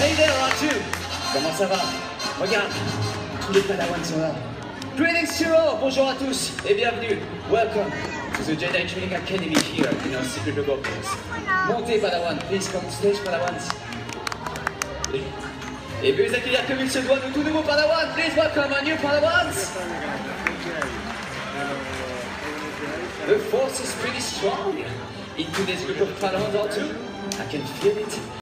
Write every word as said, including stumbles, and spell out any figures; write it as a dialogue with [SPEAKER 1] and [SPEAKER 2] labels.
[SPEAKER 1] Hey there, Artu. Comment ça va? Regarde, tous les Padawans sont là. Greetings to all, bonjour à tous et bienvenue. Welcome to the Jedi Training Academy here in our secret laboratories. Montez Padawan, please come to stage Padawans. Et, et veuillez accueillir comme il se doit nos tout nouveaux Padawans. Please welcome our new Padawans. The force is pretty strong in today's group of Padawans, Artu. I can feel it.